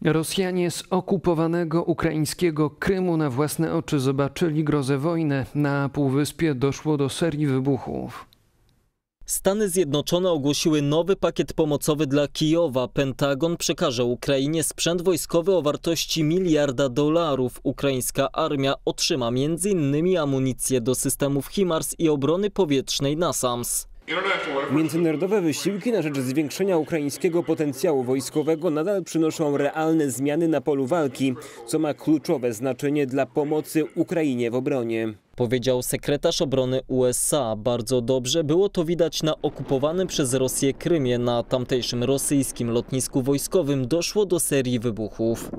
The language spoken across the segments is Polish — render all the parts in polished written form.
Rosjanie z okupowanego ukraińskiego Krymu na własne oczy zobaczyli grozę wojny. Na półwyspie doszło do serii wybuchów. Stany Zjednoczone ogłosiły nowy pakiet pomocowy dla Kijowa. Pentagon przekaże Ukrainie sprzęt wojskowy o wartości $1 miliarda. Ukraińska armia otrzyma m.in. amunicję do systemów HIMARS i obrony powietrznej NASAMS. Międzynarodowe wysiłki na rzecz zwiększenia ukraińskiego potencjału wojskowego nadal przynoszą realne zmiany na polu walki, co ma kluczowe znaczenie dla pomocy Ukrainie w obronie. Powiedział sekretarz obrony USA. Bardzo dobrze było to widać na okupowanym przez Rosję Krymie. Na tamtejszym rosyjskim lotnisku wojskowym doszło do serii wybuchów.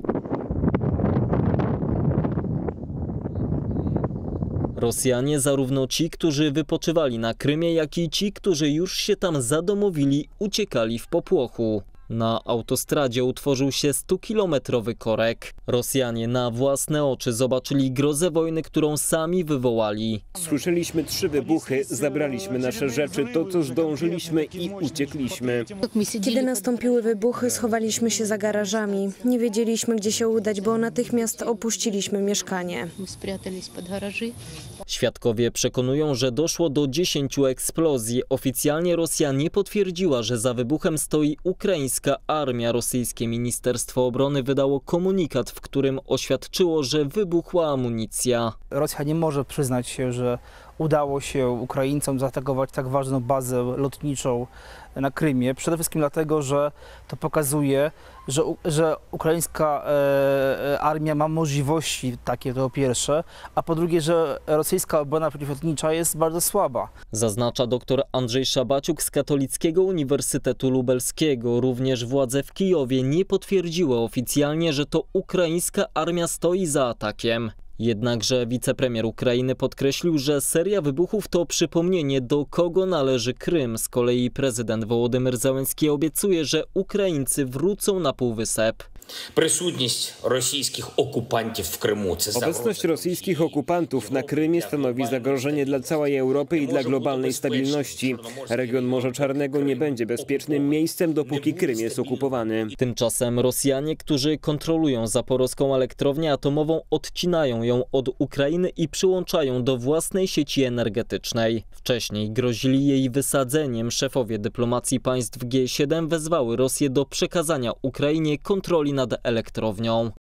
Rosjanie, zarówno ci, którzy wypoczywali na Krymie, jak i ci, którzy już się tam zadomowili, uciekali w popłochu. Na autostradzie utworzył się 100-kilometrowy korek. Rosjanie na własne oczy zobaczyli grozę wojny, którą sami wywołali. Słyszeliśmy 3 wybuchy, zabraliśmy nasze rzeczy, to co zdążyliśmy i uciekliśmy. Kiedy nastąpiły wybuchy, schowaliśmy się za garażami. Nie wiedzieliśmy, gdzie się udać, bo natychmiast opuściliśmy mieszkanie. Świadkowie przekonują, że doszło do 10 eksplozji. Oficjalnie Rosja nie potwierdziła, że za wybuchem stoi ukraińska armia. Rosyjskie Ministerstwo Obrony wydało komunikat, w którym oświadczyło, że wybuchła amunicja. Rosja nie może przyznać się, że udało się Ukraińcom zaatakować tak ważną bazę lotniczą na Krymie. Przede wszystkim dlatego, że to pokazuje, że ukraińska armia ma możliwości takie, to po pierwsze, a po drugie, że rosyjska obrona przeciwlotnicza jest bardzo słaba. Zaznacza dr Andrzej Szabaciuk z Katolickiego Uniwersytetu Lubelskiego. Również władze w Kijowie nie potwierdziły oficjalnie, że to ukraińska armia stoi za atakiem. Jednakże wicepremier Ukrainy podkreślił, że seria wybuchów to przypomnienie, do kogo należy Krym. Z kolei prezydent Wołodymyr Zełenski obiecuje, że Ukraińcy wrócą na półwysep. Obecność rosyjskich okupantów na Krymie stanowi zagrożenie dla całej Europy i dla globalnej stabilności. Region Morza Czarnego nie będzie bezpiecznym miejscem, dopóki Krym jest okupowany. Tymczasem Rosjanie, którzy kontrolują zaporowską elektrownię atomową, odcinają ją od Ukrainy i przyłączają do własnej sieci energetycznej. Wcześniej grozili jej wysadzeniem. Szefowie dyplomacji państw G7 wezwały Rosję do przekazania Ukrainie kontroli nad elektrownią.